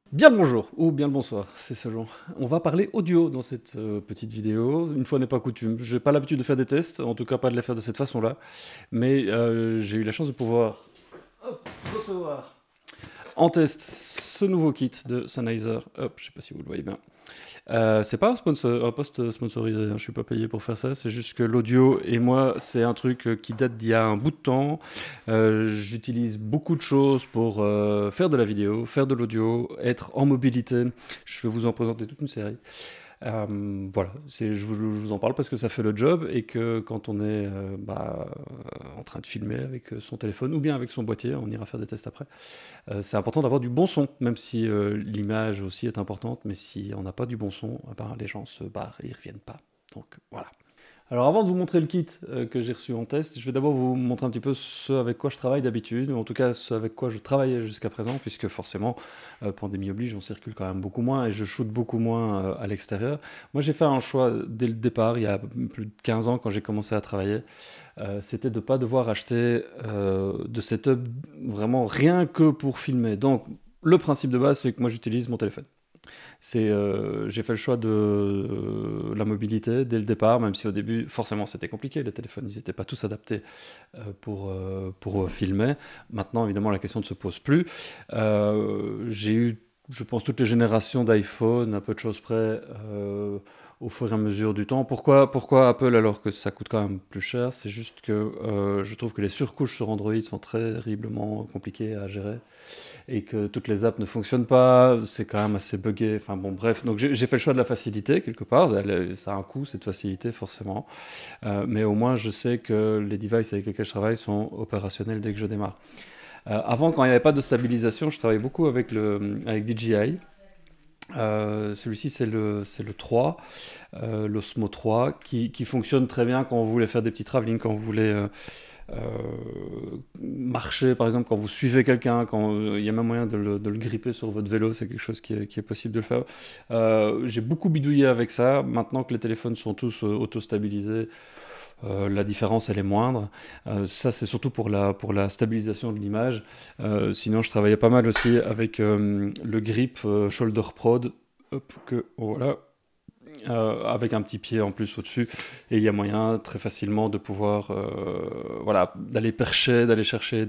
Bien le bonjour, ou bien le bonsoir, c'est selon. On va parler audio dans cette petite vidéo. Une fois n'est pas coutume. J'ai pas l'habitude de faire des tests, en tout cas pas de les faire de cette façon-là. Mais j'ai eu la chance de pouvoir recevoir en test ce nouveau kit de Sennheiser. Hop, je sais pas si vous le voyez bien. C'est pas un post sponsorisé, hein, je suis pas payé pour faire ça, c'est juste que l'audio et moi, c'est un truc qui date d'il y a un bout de temps. J'utilise beaucoup de choses pour faire de la vidéo, faire de l'audio, être en mobilité. Je vais vous en présenter toute une série. Voilà, je vous en parle parce que ça fait le job et que quand on est en train de filmer avec son téléphone ou bien avec son boîtier, on ira faire des tests après. C'est important d'avoir du bon son, même si l'image aussi est importante, mais si on n'a pas du bon son, eh ben, les gens se barrent et ils reviennent pas. Donc voilà. Alors avant de vous montrer le kit que j'ai reçu en test, je vais d'abord vous montrer un petit peu ce avec quoi je travaille d'habitude, ou en tout cas ce avec quoi je travaillais jusqu'à présent, puisque forcément, pandémie oblige, on circule quand même beaucoup moins et je shoote beaucoup moins à l'extérieur. Moi j'ai fait un choix dès le départ, il y a plus de 15 ans quand j'ai commencé à travailler, c'était de ne pas devoir acheter de setup vraiment rien que pour filmer. Donc le principe de base c'est que moi j'utilise mon téléphone. J'ai fait le choix de la mobilité dès le départ, même si au début, forcément, c'était compliqué. Les téléphones, ils n'étaient pas tous adaptés pour filmer. Maintenant, évidemment, la question ne se pose plus. J'ai eu, je pense, toutes les générations d'iPhone, à peu de choses près, au fur et à mesure du temps. Pourquoi Apple alors que ça coûte quand même plus cher? C'est juste que je trouve que les surcouches sur Android sont terriblement compliquées à gérer et que toutes les apps ne fonctionnent pas, c'est quand même assez buggé. Enfin bon, bref, donc j'ai fait le choix de la facilité quelque part. Ça a un coût cette facilité forcément, mais au moins je sais que les devices avec lesquels je travaille sont opérationnels dès que je démarre. Avant, quand il n'y avait pas de stabilisation, je travaillais beaucoup avec DJI. Celui-ci c'est le 3, l'Osmo 3, qui fonctionne très bien quand vous voulez faire des petits travelling, quand vous voulez marcher, par exemple, quand vous suivez quelqu'un, quand il y a même moyen de le gripper sur votre vélo, c'est quelque chose qui est possible de le faire. J'ai beaucoup bidouillé avec ça. Maintenant que les téléphones sont tous auto-stabilisés, la différence elle est moindre. Ça c'est surtout pour la stabilisation de l'image. Sinon je travaillais pas mal aussi avec le grip Shoulder Prod. Hop, voilà, avec un petit pied en plus au-dessus, et il y a moyen très facilement de pouvoir, voilà, d'aller percher, d'aller chercher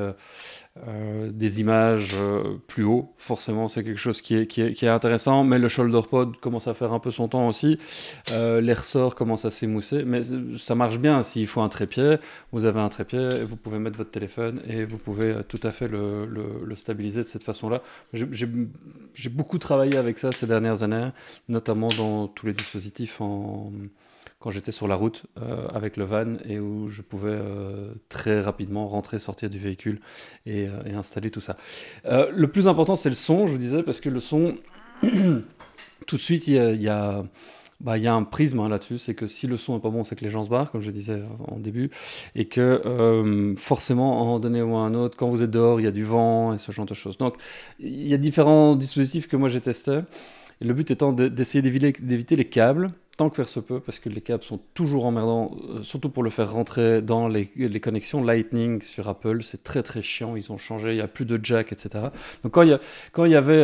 des images plus haut. Forcément, c'est quelque chose qui est intéressant, mais le shoulder pod commence à faire un peu son temps aussi. Les ressorts commencent à s'émousser, mais ça marche bien. S'il faut un trépied, vous avez un trépied, et vous pouvez mettre votre téléphone et vous pouvez tout à fait le stabiliser de cette façon-là. J'ai beaucoup travaillé avec ça ces dernières années, notamment dans tous les dispositifs quand j'étais sur la route avec le van et où je pouvais très rapidement rentrer, sortir du véhicule et installer tout ça. Le plus important, c'est le son, je vous disais, parce que le son, tout de suite, il y a un prisme hein, là-dessus, c'est que si le son est pas bon, c'est que les gens se barrent, comme je disais en début, et que forcément, à un moment donné ou à un autre, quand vous êtes dehors, il y a du vent et ce genre de choses. Donc, il y a différents dispositifs que moi j'ai testés. Et le but étant d'essayer d'éviter les câbles, tant que faire se peut, parce que les câbles sont toujours emmerdants, surtout pour le faire rentrer dans les connexions Lightning sur Apple, c'est très très chiant, ils ont changé, il n'y a plus de jack, etc. Donc quand il y avait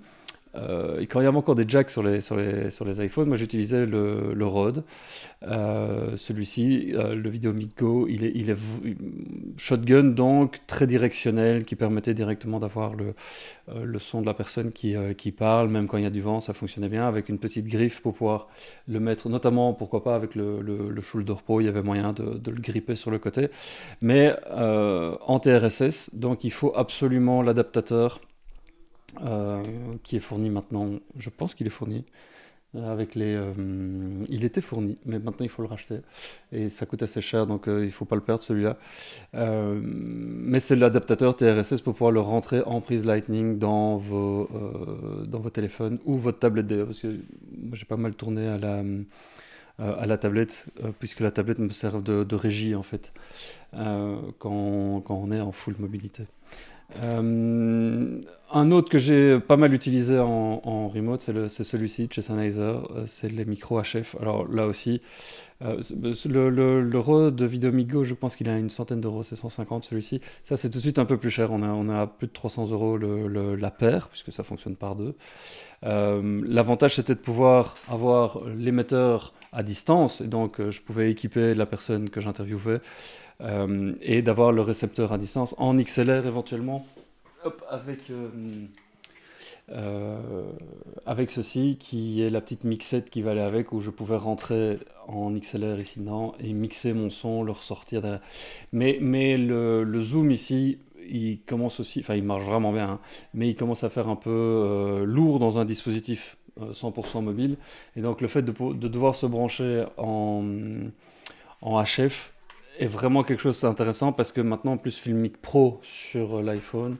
et quand il y avait encore des jacks sur les iPhones, moi j'utilisais le Rode. Celui-ci, le Videomic Go, il est shotgun, donc très directionnel, qui permettait directement d'avoir le son de la personne qui parle, même quand il y a du vent, ça fonctionnait bien, avec une petite griffe pour pouvoir le mettre, notamment, pourquoi pas, avec le Shoulder Pro, il y avait moyen de le gripper sur le côté. Mais en TRSS, donc il faut absolument l'adaptateur euh, qui est fourni maintenant. Je pense qu'il est fourni avec il était fourni, mais maintenant il faut le racheter et ça coûte assez cher, donc il faut pas le perdre celui-là. Mais c'est l'adaptateur TRSS pour pouvoir le rentrer en prise Lightning dans vos téléphones ou votre tablette d'ailleurs, parce que moi j'ai pas mal tourné à la tablette, puisque la tablette me sert de régie en fait, quand on est en full mobilité. Un autre que j'ai pas mal utilisé en remote, c'est celui-ci de chez Sennheiser, c'est les micros HF. Alors là aussi, le RAW de Videomigo, je pense qu'il a une centaine d'euros, c'est 150 celui-ci. Ça, c'est tout de suite un peu plus cher, on a plus de 300 euros la paire, puisque ça fonctionne par deux. L'avantage, c'était de pouvoir avoir l'émetteur à distance, et donc je pouvais équiper la personne que j'interviewais, et d'avoir le récepteur à distance en XLR éventuellement, hop, avec ceci qui est la petite mixette qui va aller avec, où je pouvais rentrer en XLR ici dedans et mixer mon son, le ressortir derrière. Mais le zoom ici, il commence aussi, enfin il marche vraiment bien, hein, mais il commence à faire un peu lourd dans un dispositif 100% mobile. Et donc le fait de devoir se brancher en HF est vraiment quelque chose d'intéressant, parce que maintenant, en plus, Filmic Pro sur l'iPhone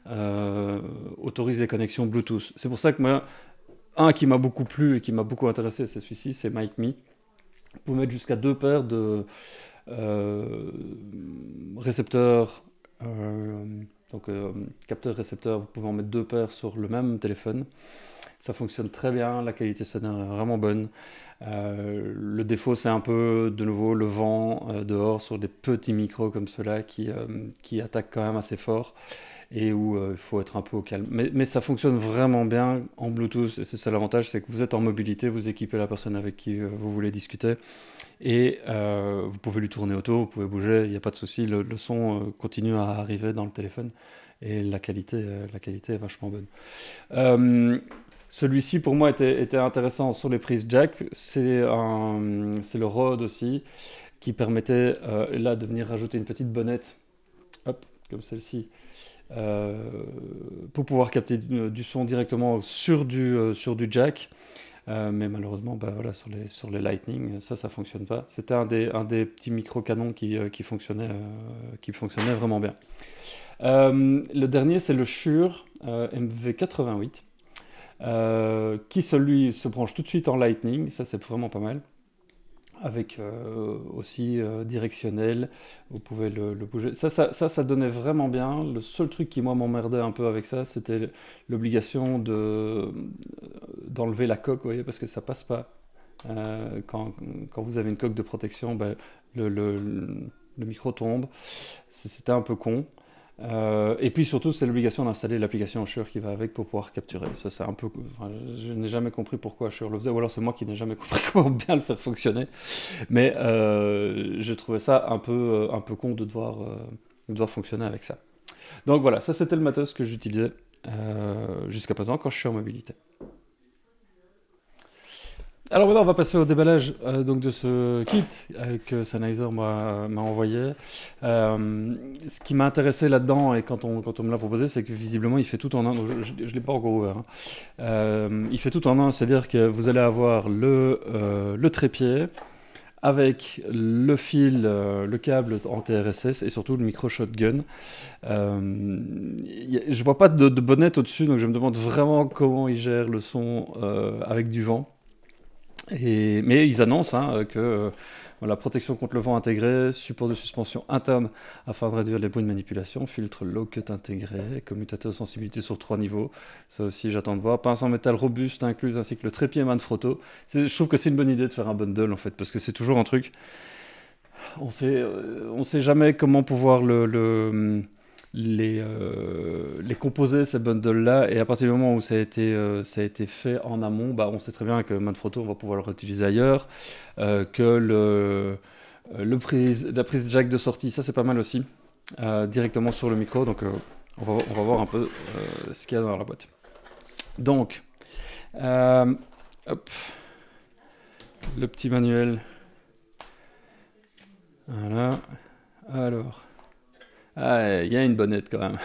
autorise les connexions Bluetooth. C'est pour ça que moi, un qui m'a beaucoup plu et qui m'a beaucoup intéressé, c'est celui-ci, c'est MicMe. Vous pouvez mettre jusqu'à deux paires de euh, récepteurs, euh, donc capteur-récepteur, vous pouvez en mettre deux paires sur le même téléphone. Ça fonctionne très bien, la qualité sonore est vraiment bonne. Le défaut, c'est un peu, de nouveau, le vent dehors sur des petits micros comme ceux-là qui attaquent quand même assez fort, et où il faut être un peu au calme. Mais ça fonctionne vraiment bien en Bluetooth, et c'est ça l'avantage, c'est que vous êtes en mobilité, vous équipez la personne avec qui vous voulez discuter, et vous pouvez lui tourner autour, vous pouvez bouger, il n'y a pas de souci, le son continue à arriver dans le téléphone, et la qualité est vachement bonne. Euh, Celui-ci pour moi était intéressant sur les prises jack. C'est le Rode aussi qui permettait là de venir rajouter une petite bonnette, hop, comme celle-ci, euh, pour pouvoir capter du son directement sur du jack. Mais malheureusement, bah, voilà, sur les Lightning, ça fonctionne pas. C'était un des petits micro-canons qui fonctionnait vraiment bien. Le dernier, c'est le Shure MV88. Qui celui se branche tout de suite en Lightning, ça c'est vraiment pas mal, avec aussi directionnel, vous pouvez le bouger. Ça donnait vraiment bien. Le seul truc qui moi m'emmerdait un peu avec ça, c'était l'obligation d'enlever la coque, vous voyez, parce que ça passe pas. Quand vous avez une coque de protection, ben, le micro tombe. C'était un peu con. Et puis surtout, c'est l'obligation d'installer l'application Shure qui va avec pour pouvoir capturer. Ça, c'est un peu. Enfin, je n'ai jamais compris pourquoi Shure le faisait, ou alors c'est moi qui n'ai jamais compris comment bien le faire fonctionner. Mais j'ai trouvé ça un peu con de devoir fonctionner avec ça. Donc voilà, ça c'était le matos que j'utilisais jusqu'à présent quand je suis en mobilité. Alors maintenant, on va passer au déballage donc de ce kit que Sennheiser m'a envoyé. Ce qui m'a intéressé là-dedans, et quand on me l'a proposé, c'est que visiblement il fait tout en un. Donc je ne l'ai pas encore ouvert, hein. Il fait tout en un, c'est-à-dire que vous allez avoir le trépied avec le fil, le câble en TRSS, et surtout le micro shotgun. Je vois pas de bonnette au-dessus, donc je me demande vraiment comment il gère le son avec du vent. Mais ils annoncent hein, que voilà, protection contre le vent intégrée, support de suspension interne afin de réduire les bruits de manipulation, filtre low cut intégré, commutateur de sensibilité sur 3 niveaux. Ça aussi, j'attends de voir. Pince en métal robuste incluse, ainsi que le trépied Manfrotto. Je trouve que c'est une bonne idée de faire un bundle en fait, parce que c'est toujours un truc. On sait jamais comment pouvoir les composer, ces bundles-là, et à partir du moment où ça a été fait en amont, bah, on sait très bien que Manfrotto, on va pouvoir le réutiliser ailleurs, que la prise jack de sortie, ça c'est pas mal aussi, directement sur le micro, donc on va voir un peu ce qu'il y a dans la boîte. Donc, euh, hop, le petit manuel, voilà, alors, ah, il y a une bonnette quand même.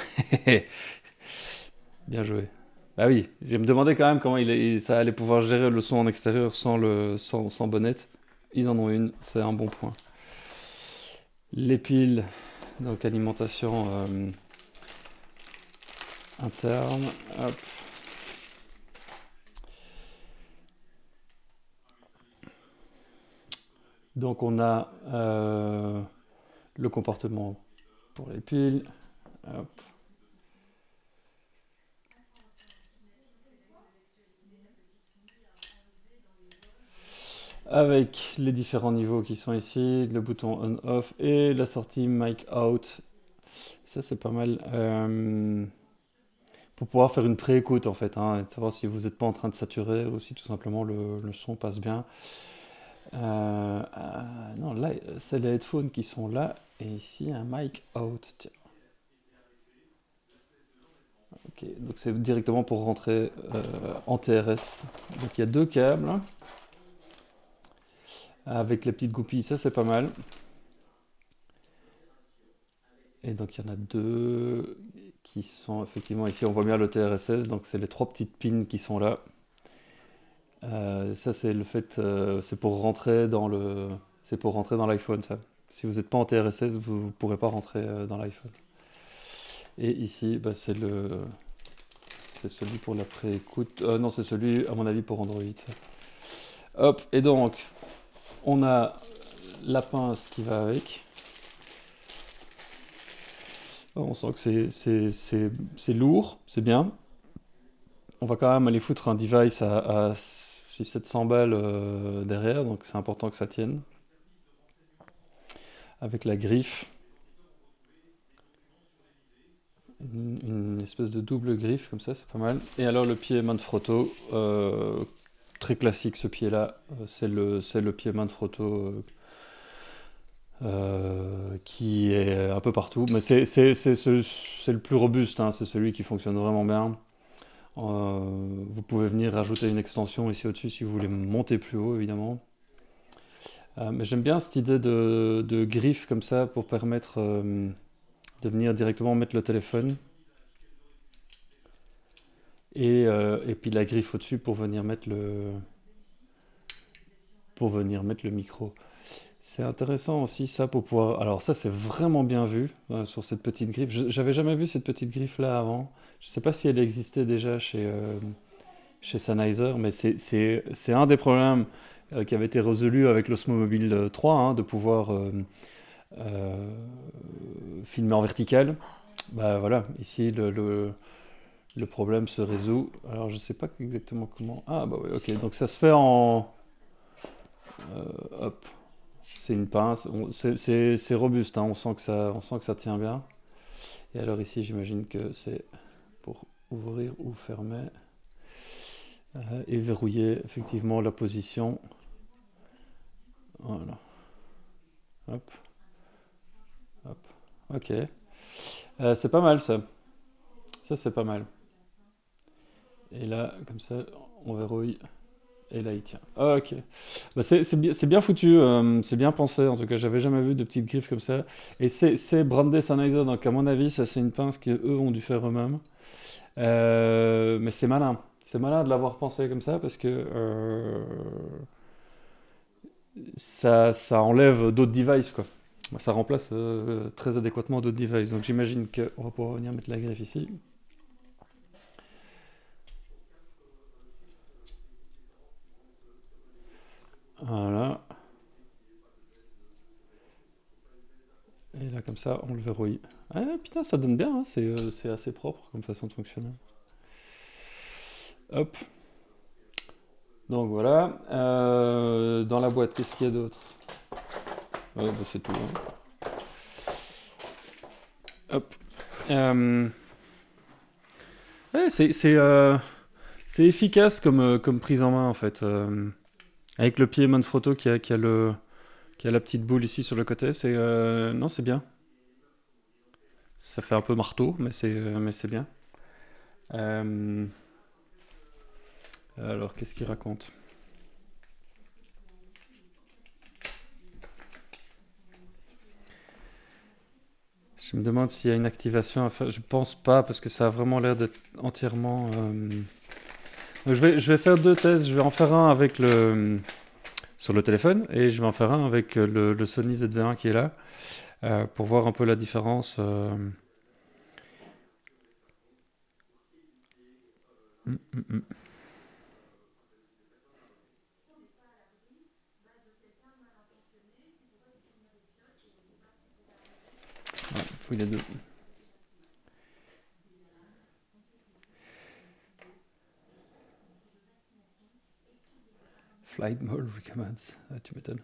Bien joué. Bah oui, je me demandais quand même comment ça allait pouvoir gérer le son en extérieur sans bonnette. Ils en ont une, c'est un bon point. Les piles, donc alimentation interne. Hop. Donc on a le comportement pour les piles. Hop. avec les différents niveaux qui sont ici, le bouton on-off et la sortie mic out. Ça c'est pas mal. Pour pouvoir faire une pré-écoute en fait, hein, et savoir si vous n'êtes pas en train de saturer ou si tout simplement le son passe bien. Non, là c'est les headphones qui sont là et ici un mic out. Tiens. Ok, donc c'est directement pour rentrer en TRS. Donc il y a deux câbles avec les petites goupilles, ça c'est pas mal. Et donc il y en a deux qui sont effectivement ici, on voit bien le TRSS, donc c'est les trois petites pins qui sont là. Ça c'est le fait, c'est pour rentrer dans l'iPhone ça. Si vous n'êtes pas en TRSS, vous ne pourrez pas rentrer dans l'iPhone. Et ici, bah, c'est celui pour la pré-écoute. Non, c'est celui à mon avis pour Android. Hop, et donc on a la pince qui va avec. On sent que c'est lourd, c'est bien. On va quand même aller foutre un device à 600-700 balles derrière, donc c'est important que ça tienne. Avec la griffe. Une espèce de double griffe comme ça, c'est pas mal. Et alors le pied Manfrotto, très classique ce pied-là, c'est le pied Manfrotto qui est un peu partout, mais c'est le plus robuste, hein, c'est celui qui fonctionne vraiment bien. Vous pouvez venir rajouter une extension ici au-dessus si vous voulez monter plus haut, évidemment. Mais j'aime bien cette idée de griffe comme ça pour permettre de venir directement mettre le téléphone. Et puis la griffe au-dessus pour venir mettre le micro. C'est intéressant aussi ça pour pouvoir... Alors ça c'est vraiment bien vu sur cette petite griffe. J'avais jamais vu cette petite griffe là avant. Je sais pas si elle existait déjà chez Sennheiser, mais c'est un des problèmes qui avait été résolu avec l'Osmo Mobile 3, hein, de pouvoir filmer en vertical. Bah voilà, ici le problème se résout. Alors je sais pas exactement comment... Ah bah oui, ok, donc ça se fait en... hop, c'est une pince, c'est robuste, hein, on sent que ça tient bien. Et alors ici j'imagine que c'est pour ouvrir ou fermer. Et verrouiller effectivement la position. Voilà. Hop. Hop. Ok. C'est pas mal ça. Ça c'est pas mal. Et là, comme ça, on verrouille. Et là, il tient. Ok. Bah, c'est bien foutu. C'est bien pensé. En tout cas, j'avais jamais vu de petites griffes comme ça. Et c'est brandé Sennheiser. Donc, à mon avis, ça, c'est une pince qu'eux ont dû faire eux-mêmes. Mais c'est malin. C'est malin de l'avoir pensé comme ça parce que ça enlève d'autres devices, quoi. Ça remplace très adéquatement d'autres devices. Donc, j'imagine qu'on va pouvoir venir mettre la griffe ici. Voilà. Et là, comme ça, on le verrouille. Ah putain, ça donne bien, hein. C'est assez propre comme façon de fonctionner. Hop. Donc voilà. Dans la boîte, qu'est-ce qu'il y a d'autre? Bah, c'est tout, hein. Hop. Ouais, c'est efficace comme prise en main en fait. Avec le pied Manfrotto qui a la petite boule ici sur le côté, non, c'est bien. Ça fait un peu marteau, mais c'est bien. Alors, qu'est-ce qu'il raconte? Je me demande s'il y a une activation à faire. Je pense pas, parce que ça a vraiment l'air d'être entièrement... Donc, je vais faire deux tests. Je vais en faire un avec sur le téléphone, et je vais en faire un avec le Sony ZV-1 qui est là, pour voir un peu la différence. Hum, hum, hum. Ouais, il faut les deux. Flight mode recommend. Ah, tu m'étonnes.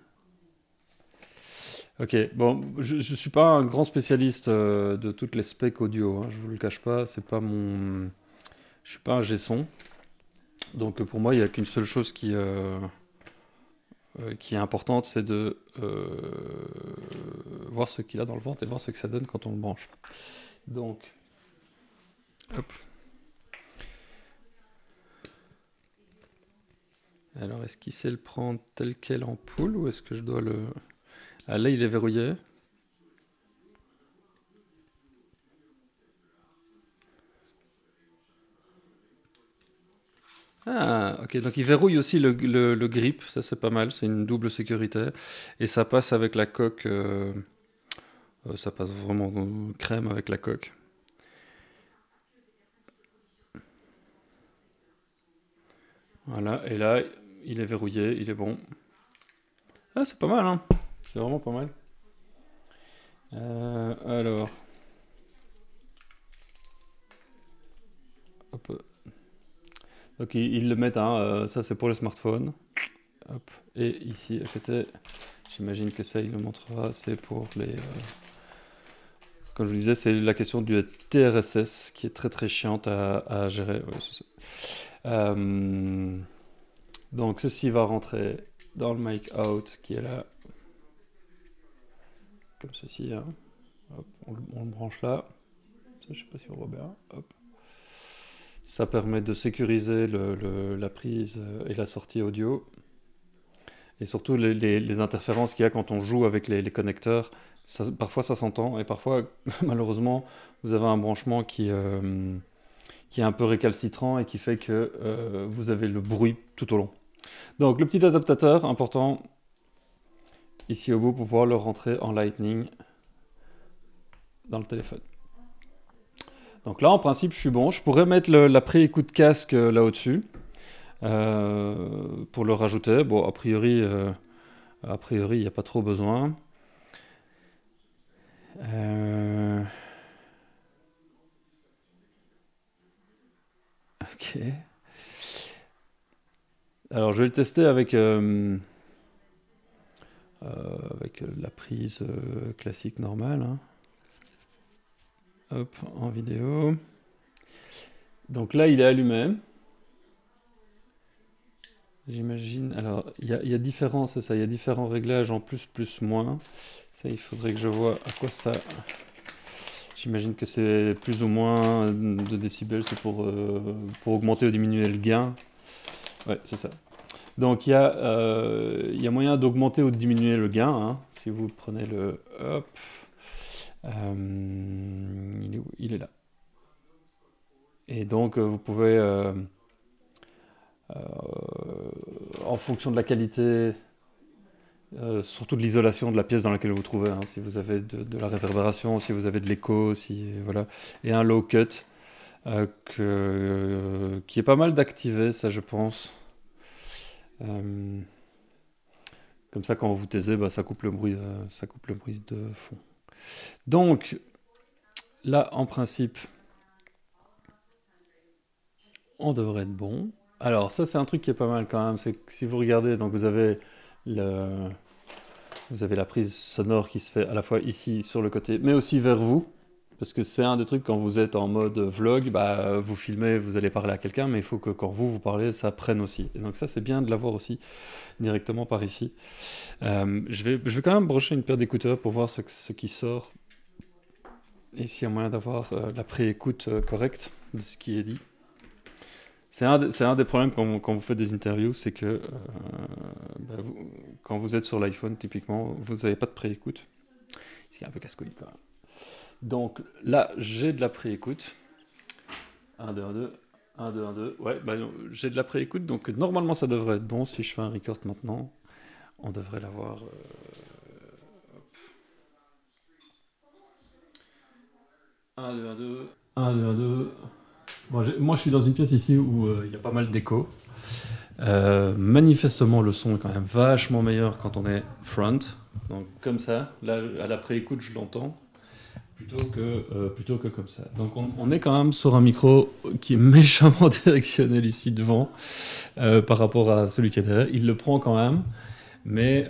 Ok, bon, je suis pas un grand spécialiste de toutes les specs audio, hein, je vous le cache pas, c'est pas mon... Je suis pas un G-son, donc pour moi il n'y a qu'une seule chose qui est importante, c'est de voir ce qu'il a dans le ventre et voir ce que ça donne quand on le branche. Donc, hop. Alors, est-ce qu'il sait le prendre tel quel en poule ou est-ce que je dois le... Ah, là, il est verrouillé. Ah, ok, donc il verrouille aussi le grip, ça c'est pas mal, c'est une double sécurité. Et ça passe avec la coque, ça passe vraiment crème avec la coque. Voilà, et là, il est verrouillé, il est bon. Ah, c'est pas mal, hein. C'est vraiment pas mal. Alors. Hop. Donc ils le mettent, hein, ça c'est pour le smartphone. Hop. Et ici, à côté, j'imagine que ça il le montrera, c'est pour les... Comme je vous disais, c'est la question du TRSS qui est très très chiante à gérer. Ouais, c'est ça. Donc ceci va rentrer dans le mic out qui est là. Comme ceci. Hein. Hop, on le branche là. Ça, je sais pas si on voit bien. Hop. Ça permet de sécuriser la prise et la sortie audio. Et surtout les interférences qu'il y a quand on joue avec les connecteurs. Parfois ça s'entend et parfois malheureusement vous avez un branchement qui est un peu récalcitrant et qui fait que vous avez le bruit tout au long. Donc le petit adaptateur important ici au bout pour pouvoir le rentrer en Lightning dans le téléphone. Donc là en principe je suis bon, je pourrais mettre la pré-écoute casque là au-dessus pour le rajouter. Bon a priori il n'y a pas trop besoin. Ok. Alors je vais le tester avec la prise classique normale. Hein. Hop, en vidéo. Donc là il est allumé. J'imagine. Alors il y a différents, c'est ça, il y a différents réglages en plus, plus, moins. Ça il faudrait que je vois à quoi ça. J'imagine que c'est plus ou moins de décibels, c'est pour augmenter ou diminuer le gain. Ouais, c'est ça. Donc il y a moyen d'augmenter ou de diminuer le gain, hein, si vous prenez le... Hop. Il est où? Il est là. Et donc vous pouvez, en fonction de la qualité, surtout de l'isolation de la pièce dans laquelle vous vous trouvez, hein, si vous avez de la réverbération, si vous avez de l'écho, voilà, et un low cut qui est pas mal d'activer, ça je pense. Comme ça, quand vous taisez, bah, ça coupe le bruit de fond. Donc, là, en principe, on devrait être bon. Alors, ça, c'est un truc qui est pas mal quand même. C'est que si vous regardez, donc vous avez la prise sonore qui se fait à la fois ici, sur le côté, mais aussi vers vous. Parce que c'est un des trucs, quand vous êtes en mode vlog, bah, vous filmez, vous allez parler à quelqu'un, mais il faut que quand vous parlez, ça prenne aussi. Et donc ça, c'est bien de l'avoir aussi directement par ici. Je vais quand même brancher une paire d'écouteurs pour voir ce qui sort. Et s'il y a moyen d'avoir la pré-écoute correcte de ce qui est dit. C'est un des problèmes quand vous faites des interviews, c'est que bah, quand vous êtes sur l'iPhone, typiquement, vous n'avez pas de pré-écoute. Ce qui est un peu casse-couille quand même. Donc là, j'ai de la pré-écoute. 1, 2, 1, 2. 1, 2, 1, 2. Ouais, bah, j'ai de la pré-écoute, donc normalement ça devrait être bon. Si je fais un record maintenant, on devrait l'avoir. 1, 2, 1, 2. 1, 2, 1, 2. Bon, moi je suis dans une pièce ici où il y a pas mal d'écho. Manifestement, le son est quand même vachement meilleur quand on est front. Donc comme ça, là à la pré-écoute, je l'entends. plutôt que comme ça. Donc on est quand même sur un micro qui est méchamment directionnel ici devant par rapport à celui qui est derrière. Il le prend quand même, mais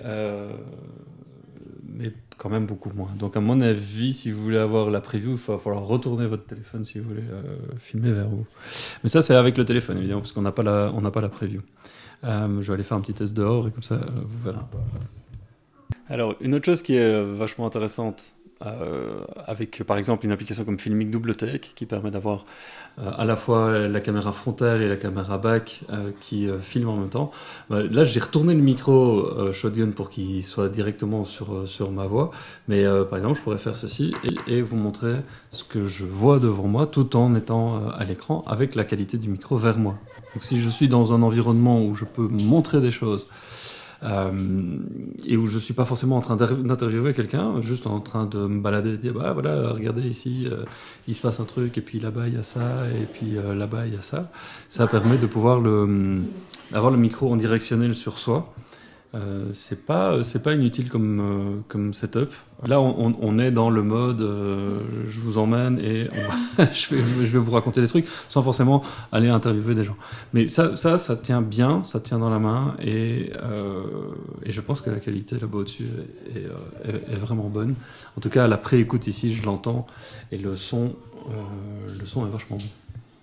quand même beaucoup moins. Donc à mon avis, si vous voulez avoir la preview, il va falloir retourner votre téléphone si vous voulez filmer vers vous. Mais ça, c'est avec le téléphone, évidemment, parce qu'on n'a pas la preview. Je vais aller faire un petit test dehors et comme ça, vous verrez un peu. Alors, une autre chose qui est vachement intéressante, avec par exemple une application comme Filmic Double Take qui permet d'avoir à la fois la caméra frontale et la caméra back qui filment en même temps. Là, j'ai retourné le micro shotgun pour qu'il soit directement sur ma voix, mais par exemple, je pourrais faire ceci et vous montrer ce que je vois devant moi tout en étant à l'écran avec la qualité du micro vers moi. Donc si je suis dans un environnement où je peux montrer des choses, et où je suis pas forcément en train d'interviewer quelqu'un, juste en train de me balader et de dire bah voilà, regardez ici, il se passe un truc, et puis là-bas il y a ça, et puis là-bas il y a ça. Ça permet de pouvoir avoir le micro en directionnel sur soi. C'est pas inutile comme setup. Là, on est dans le mode je vous emmène et je vais vous raconter des trucs sans forcément aller interviewer des gens. Mais ça tient bien, ça tient dans la main et je pense que la qualité là-bas au-dessus est vraiment bonne. En tout cas, à la pré-écoute ici, je l'entends et le son est vachement bon.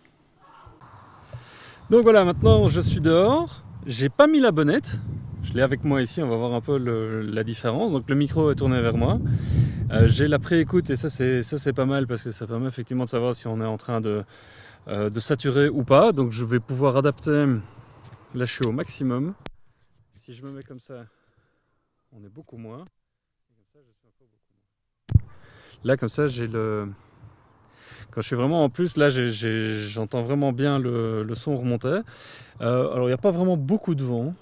Donc voilà, maintenant je suis dehors. J'ai pas mis la bonnette. Je l'ai avec moi ici, on va voir un peu la différence. Donc le micro est tourné vers moi. J'ai la pré-écoute et ça c'est pas mal parce que ça permet effectivement de savoir si on est en train de saturer ou pas. Donc je vais pouvoir adapter. Là je suis au maximum. Si je me mets comme ça, on est beaucoup moins. Et comme ça, je suis encore beaucoup moins. Là comme ça j'ai le... Quand je suis vraiment en plus, là j'entends vraiment bien le son remonter. Alors il n'y a pas vraiment beaucoup de vent.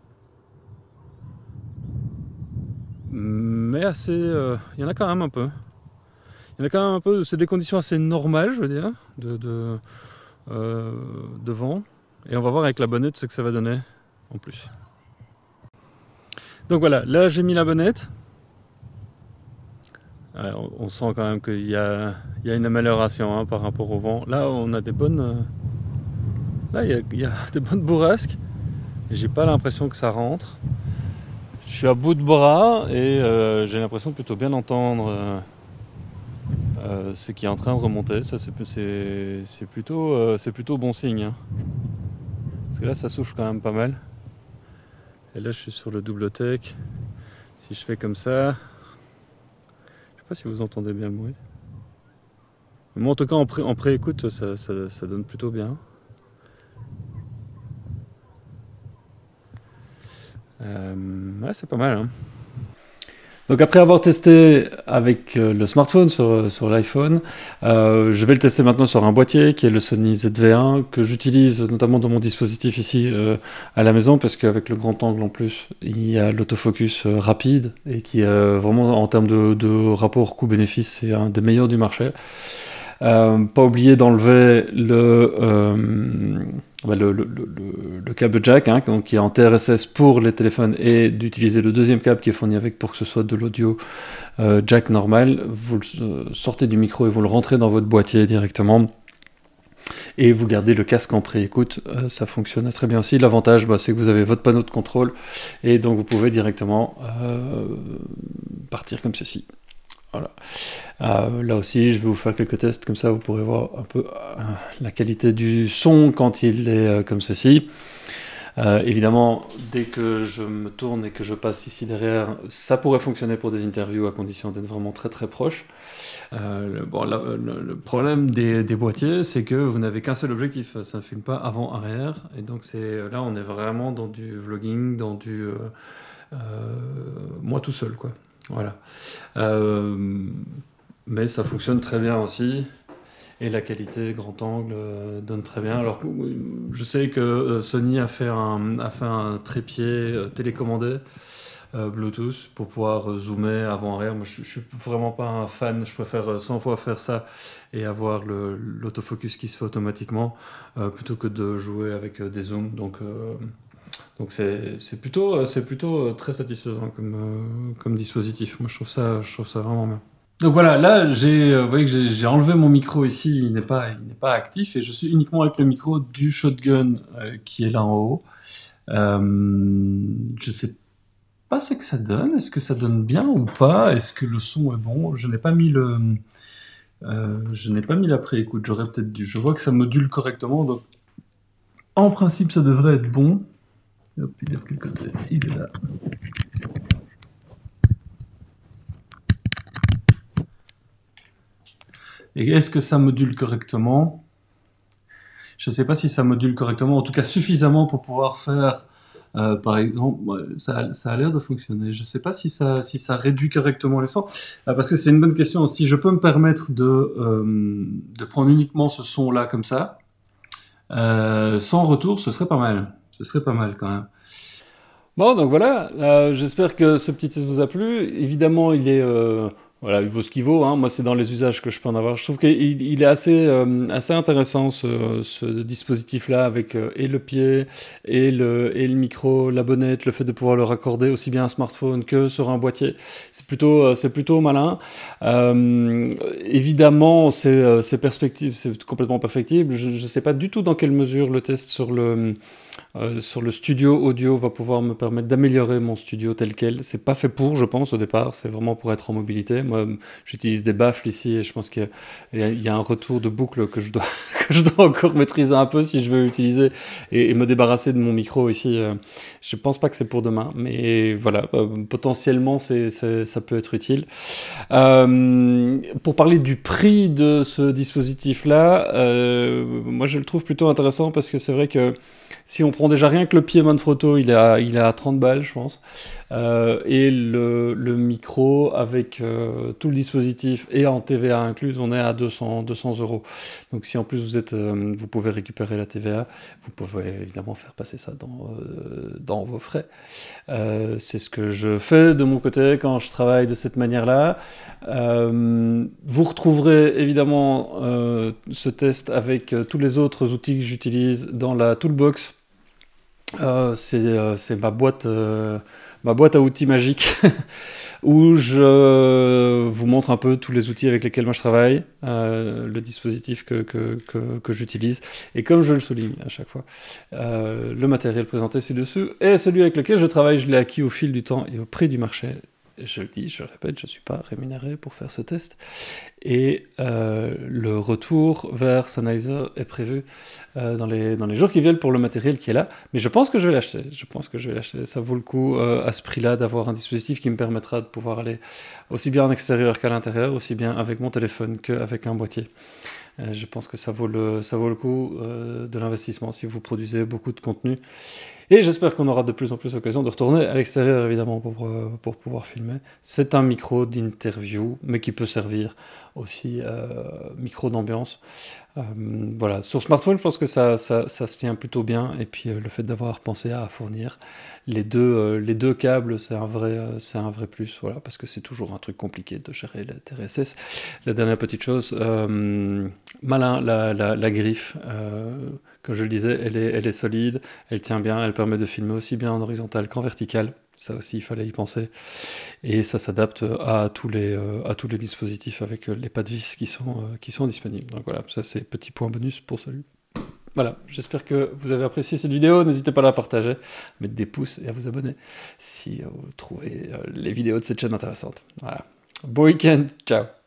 Mais assez, il y en a quand même un peu. Il y en a quand même un peu. C'est des conditions assez normales, je veux dire, de vent. Et on va voir avec la bonnette ce que ça va donner en plus. Donc voilà, là j'ai mis la bonnette. On sent quand même qu'il y a une amélioration hein, par rapport au vent. Là on a des bonnes, là il y a des bonnes bourrasques. Et j'ai pas l'impression que ça rentre. Je suis à bout de bras et j'ai l'impression de plutôt bien entendre ce qui est en train de remonter. Ça c'est plutôt bon signe. Hein. Parce que là ça souffle quand même pas mal. Et là je suis sur le double take. Si je fais comme ça, je sais pas si vous entendez bien le bruit. Mais moi en tout cas en pré-écoute ça donne plutôt bien. Ouais, c'est pas mal. Hein. Donc après avoir testé avec le smartphone sur l'iPhone, je vais le tester maintenant sur un boîtier qui est le Sony ZV-1 que j'utilise notamment dans mon dispositif ici à la maison parce qu'avec le grand angle en plus, il y a l'autofocus rapide et qui vraiment en termes de rapport coût-bénéfice, c'est un des meilleurs du marché. Pas oublier d'enlever le câble jack hein, qui est en TRSS pour les téléphones et d'utiliser le deuxième câble qui est fourni avec pour que ce soit de l'audio jack normal. Vous le sortez du micro et vous le rentrez dans votre boîtier directement et vous gardez le casque en pré-écoute. Ça fonctionne très bien aussi. L'avantage c'est que vous avez votre panneau de contrôle et donc vous pouvez directement partir comme ceci. Voilà. Là aussi, je vais vous faire quelques tests, comme ça vous pourrez voir un peu la qualité du son quand il est comme ceci. Évidemment, dès que je me tourne et que je passe ici derrière, ça pourrait fonctionner pour des interviews à condition d'être vraiment très très proche. Le problème des boîtiers, c'est que vous n'avez qu'un seul objectif, ça ne filme pas avant-arrière, et donc là on est vraiment dans du vlogging, dans du moi tout seul quoi. Voilà. Mais ça fonctionne très bien aussi. Et la qualité grand angle donne très bien. Alors je sais que Sony a fait un trépied télécommandé Bluetooth pour pouvoir zoomer avant-arrière. Moi je suis vraiment pas un fan. Je préfère 100 fois faire ça et avoir l'autofocus qui se fait automatiquement plutôt que de jouer avec des zooms. Donc c'est plutôt très satisfaisant comme dispositif. Moi je trouve ça vraiment bien. Donc voilà, là, vous voyez que j'ai enlevé mon micro ici, il n'est pas actif, et je suis uniquement avec le micro du shotgun qui est là en haut. Je sais pas ce que ça donne. Est-ce que ça donne bien ou pas? Est-ce que le son est bon? Je n'ai pas mis la pré-écoute. J'aurais peut-être dû. Je vois que ça module correctement, donc en principe, ça devrait être bon. Hop, il est de quel côté? Il est là. Et est-ce que ça module correctement? Je ne sais pas si ça module correctement, en tout cas suffisamment pour pouvoir faire, par exemple, ouais, ça a l'air de fonctionner. Je ne sais pas si ça réduit correctement les sons, parce que c'est une bonne question. Si je peux me permettre de prendre uniquement ce son-là comme ça, sans retour, ce serait pas mal. Ce serait pas mal quand même. Bon, donc voilà, j'espère que ce petit test vous a plu. Évidemment, voilà, il vaut ce qu'il vaut, hein. Moi, c'est dans les usages que je peux en avoir. Je trouve qu'il est assez intéressant, ce dispositif-là, avec et le pied, et le micro, la bonnette, le fait de pouvoir le raccorder aussi bien à un smartphone que sur un boîtier. C'est plutôt malin. Évidemment, c'est complètement perfectible. Je ne sais pas du tout dans quelle mesure le test sur le studio audio va pouvoir me permettre d'améliorer mon studio tel quel. C'est pas fait pour, je pense, au départ. C'est vraiment pour être en mobilité. Moi, j'utilise des baffles ici et je pense qu'il y a un retour de boucle que je dois, que je dois encore maîtriser un peu si je veux l'utiliser et me débarrasser de mon micro ici. Je pense pas que c'est pour demain, mais voilà, potentiellement, ça peut être utile. Pour parler du prix de ce dispositif-là, moi je le trouve plutôt intéressant parce que c'est vrai que si on prend déjà rien que le pied Manfrotto, il est à 30 balles, je pense. Et le micro avec tout le dispositif et en TVA incluse, on est à 200 euros. Donc si en plus vous pouvez récupérer la TVA, vous pouvez évidemment faire passer ça dans vos frais. C'est ce que je fais de mon côté quand je travaille de cette manière-là. Vous retrouverez évidemment ce test avec tous les autres outils que j'utilise dans la toolbox. C'est ma boîte à outils magique où je vous montre un peu tous les outils avec lesquels moi je travaille, le dispositif que j'utilise. Et comme je le souligne à chaque fois, le matériel présenté ci-dessus et celui avec lequel je travaille, je l'ai acquis au fil du temps et au prix du marché. Je le dis, je le répète, je ne suis pas rémunéré pour faire ce test. Et le retour vers Sennheiser est prévu dans les jours qui viennent pour le matériel qui est là. Mais je pense que je vais l'acheter. Je pense que je vais l'acheter. Ça vaut le coup à ce prix-là d'avoir un dispositif qui me permettra de pouvoir aller aussi bien en extérieur qu'à l'intérieur, aussi bien avec mon téléphone qu'avec un boîtier. Je pense que ça vaut le coup de l'investissement si vous produisez beaucoup de contenu. Et j'espère qu'on aura de plus en plus l'occasion de retourner à l'extérieur, évidemment, pour pouvoir filmer. C'est un micro d'interview, mais qui peut servir aussi micro d'ambiance. Voilà. Sur smartphone, je pense que ça se tient plutôt bien. Et puis le fait d'avoir pensé à fournir les deux câbles, c'est un vrai plus. Voilà, parce que c'est toujours un truc compliqué de gérer la TRSS. La dernière petite chose, malin, la griffe. Comme je le disais, elle est solide, elle tient bien, elle permet de filmer aussi bien en horizontal qu'en vertical. Ça aussi, il fallait y penser. Et ça s'adapte à tous les dispositifs avec les pas de vis qui sont disponibles. Donc voilà, ça c'est petit point bonus pour celui. Voilà, j'espère que vous avez apprécié cette vidéo. N'hésitez pas à la partager, à mettre des pouces et à vous abonner si vous trouvez les vidéos de cette chaîne intéressantes. Voilà. Bon week-end, ciao.